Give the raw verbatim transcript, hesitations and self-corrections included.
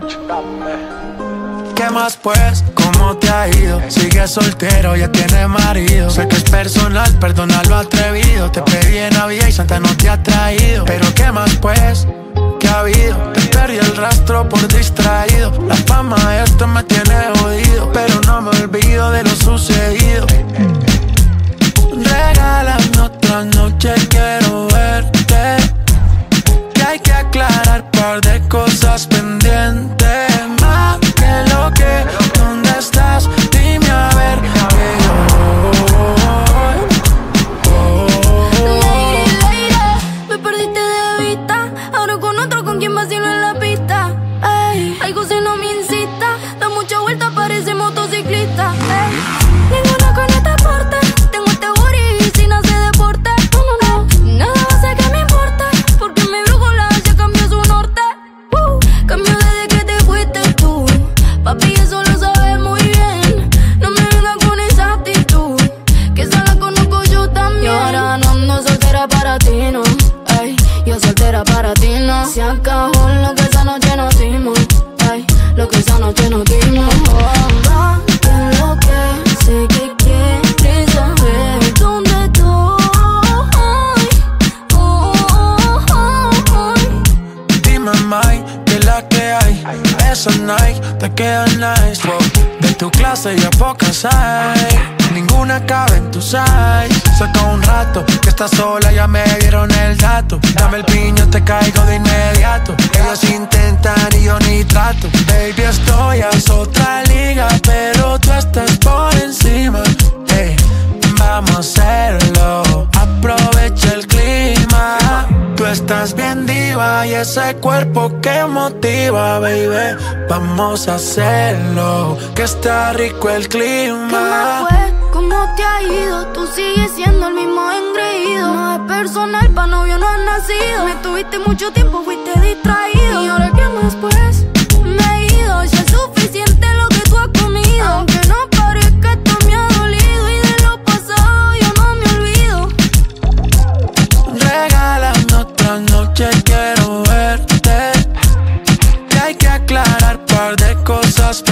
¿Qué más pues? ¿Cómo te ha ido? Sigues soltero, ya tienes marido. Sé que es personal, perdona lo atrevido. Te pedí en Navidad y Santa no te ha traído. Pero ¿qué más pues? ¿Qué ha habido? Te perdí el rastro por distraído. La fama de esto me tiene jodido, pero no me olvido de lo sucedido. Regálame otra noche, quiero verte. Que hay que aclarar par de cosas pendientes. Más que lo que, ¿dónde estás? Dime a ver que yo Lady, lady, me perdiste de vista. Ahora con otro, con quien vacilo en la pista. Ey, algo si no me incita. Da mucha vuelta, parece motociclista. Ey, ninguna con este porte. Tengo este booty sin hacer deporte. No, no, no, nada va a hacer que me importe. Porque mi brújula ya cambió su norte. uh, Cambió desde que te fuiste tú. Papi, eso lo sabes muy bien. No me vengas con esa actitud, que esa la conozco yo también. Y ahora no ando soltera para ti, no. Ey, yo soltera para ti, no. Se acabó lo que esa noche nos dimos. Ey, lo que esa noche nos dimos. Oh, va, que lo que sé que quieres saber dónde estoy. Oh, oh, oh, oh. dime, Mike, que es la que hay. Esa Nike te queda nice, wow. De tu clase ya pocas hay. Ninguna cabe en tu size. Saca un rato que estás sola, ya me dieron el dato. Dame el piño, te caigo de inmediato. Ellos intentan y yo ni trato. Baby, estoy a otra liga, pero tú estás por encima. Hey, vamos a hacerlo, aprovecha el clima. Tú estás bien diva y ese cuerpo que motiva, baby. Vamos a hacerlo, que está rico el clima. ¿Qué más fue? ¿Cómo te ha ido? Tú sigues siendo el mismo engreído. No es personal, pa' novio no has nacido. Me tuviste mucho tiempo, fuiste distraído. ¿Y ahora qué más pues? Me he ido, ya es suficiente lo que tú has comido. Aunque no parezca, esto me ha dolido. Y de lo pasado yo no me olvido. Regálame otra noche, quiero verte. Que hay que aclarar par de cosas